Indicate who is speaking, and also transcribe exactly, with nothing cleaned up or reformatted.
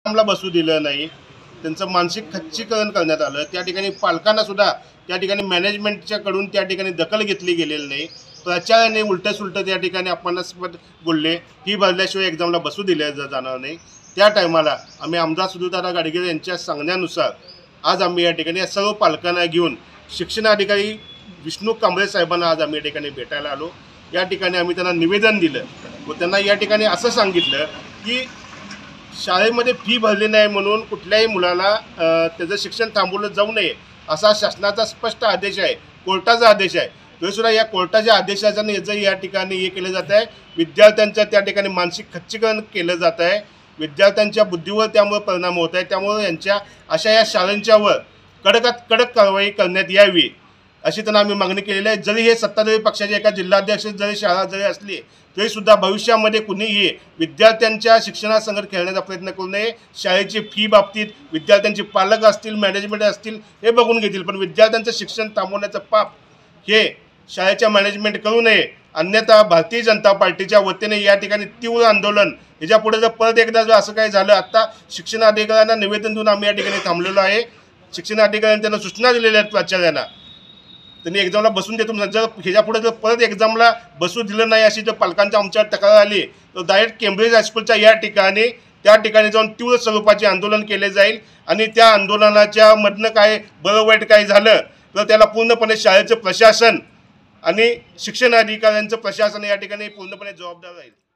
Speaker 1: एक्झामला बसू दिलं नाही, त्यांचं मानसिक खच्चीकरण करण्यात आलं। त्या ठिकाणी पालकांना सुद्धा त्या ठिकाणी मॅनेजमेंटच्याकडून त्या ठिकाणी दखल घेतली गेलेली नाही। प्राचार्याने उलटं सुलटं त्या ठिकाणी अपमानास्पद बोलले, फी भरल्याशिवाय एक्झामला बसू दिल्या जाणार नाही। त्या टायमाला आम्ही आमदार सुधीरदादा गाडगीळ यांच्या सांगण्यानुसार आज आम्ही या ठिकाणी सर्व पालकांना घेऊन शिक्षणाधिकारी विष्णू कांबळे साहेबांना आज आम्ही या ठिकाणी भेटायला आलो। या ठिकाणी आम्ही त्यांना निवेदन दिलं व त्यांना या ठिकाणी असं सांगितलं की शाळेमध्ये फी भरली नाही म्हणून कुठल्याही मुलाला त्याचं शिक्षण थांबवलं जाऊ नये असा शासनाचा स्पष्ट आदेश आहे, कोर्टाचा आदेश आहे। तरीसुद्धा या कोर्टाच्या आदेशाचं याचं या ठिकाणी हे केलं जात आहे, विद्यार्थ्यांच्या त्या ठिकाणी मानसिक खच्चीकरण केलं जात आहे, विद्यार्थ्यांच्या बुद्धीवर त्यामुळे परिणाम होत आहे। त्यामुळे यांच्या अशा या शाळांच्यावर कडकात कडक कारवाई करण्यात यावी अशी त्यांना आम्ही मागणी केलेली आहे। जरी हे सत्ताधारी पक्षाचे एका जिल्हाध्यक्ष जरी शाळा जरी असली तरीसुद्धा भविष्यामध्ये कुणीही विद्यार्थ्यांच्या शिक्षणासंगत खेळण्याचा प्रयत्न करू नये। शाळेची फी बाबतीत विद्यार्थ्यांचे पालक असतील, मॅनेजमेंट असतील हे बघून घेतील, पण विद्यार्थ्यांचं शिक्षण थांबवण्याचं पाप हे शाळेच्या मॅनेजमेंट करू नये, अन्यथा भारतीय जनता पार्टीच्या वतीने या ठिकाणी तीव्र आंदोलन ह्याच्यापुढे जर परत एकदा जर असं काही झालं, आत्ता शिक्षण अधिकाऱ्यांना निवेदन देऊन आम्ही या ठिकाणी थांबलेलो आहे। शिक्षण अधिकाऱ्यांनी त्यांना सूचना दिलेल्या आहेत प्राचार्यांना, त्यांनी एक्झामला बसून देतो। जर ह्याच्यापुढे जर परत एक्झामला बसू दिलं नाही अशी जर पालकांच्या आमच्यावर तक्रार आली तर डायरेक्ट केम्ब्रिज हायस्कूलच्या या ठिकाणी त्या ठिकाणी जाऊन तीव्र स्वरूपाचे आंदोलन केले जाईल आणि त्या आंदोलनाच्या मधनं काय बरं वाईट काय झालं तर त्याला पूर्णपणे शाळेचं प्रशासन आणि शिक्षण अधिकाऱ्यांचं प्रशासन या ठिकाणी पूर्णपणे जबाबदार राहील।